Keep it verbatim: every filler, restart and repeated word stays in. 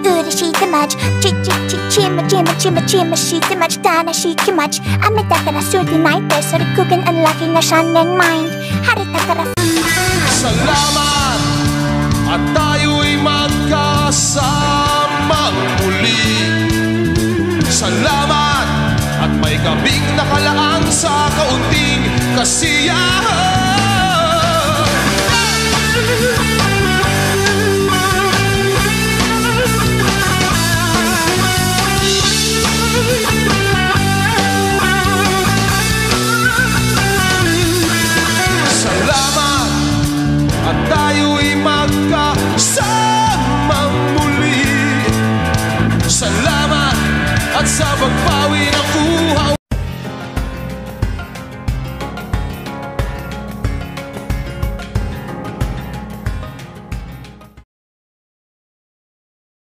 두리시드마치 치치치치마치마치마치마시드마치 다나시키마치 아메다카라 술디나이테 소리쿠긴 unlucky nga siya ng mind haritakara. Salamat at tayo'y magkasamang muli. Salamat at may gabing nakalaan sa kaunting kasiyahan. Salamat at tayo'y magkasamang muli. Salamat at sa pagpawi